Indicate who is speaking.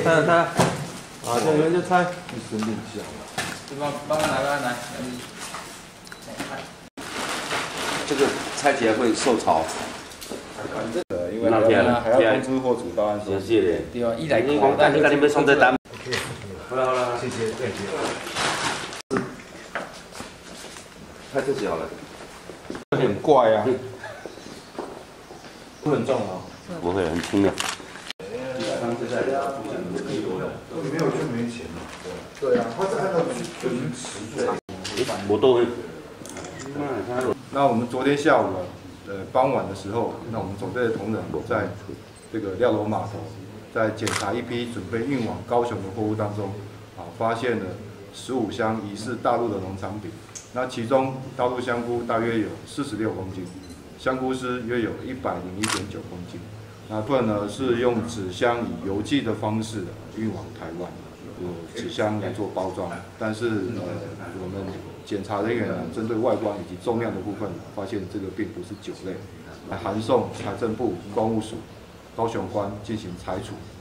Speaker 1: 看，啊，这边就猜。
Speaker 2: 一声令下。
Speaker 3: 帮来，
Speaker 4: 这个拆起来会受潮。
Speaker 2: 因为还要通知货主到案说。
Speaker 4: 是的。
Speaker 3: 对啊，一来
Speaker 4: 我看你要送这单。好了，
Speaker 2: 谢谢，再见。
Speaker 4: 拍这集好了。
Speaker 2: 很怪啊。不很重哦。
Speaker 4: 不会，很轻的。
Speaker 2: 没有就没钱嘛。对啊，他是按照就是10岁。
Speaker 4: 我都会。
Speaker 2: 那我们昨天下午傍晚的时候，那我们总队的同仁在这个廖楼码头，在检查一批准备运往高雄的货物当中，发现了15箱疑似大陆的农产品。那其中大陆香菇大约有46公斤，香菇丝约有101.9公斤。那突然呢是用纸箱以邮寄的方式运往台湾，纸箱来做包装，但是我们检查人员呢针对外观以及重量的部分，发现这个并不是酒类，来函送财政部公务署高雄关进行裁处。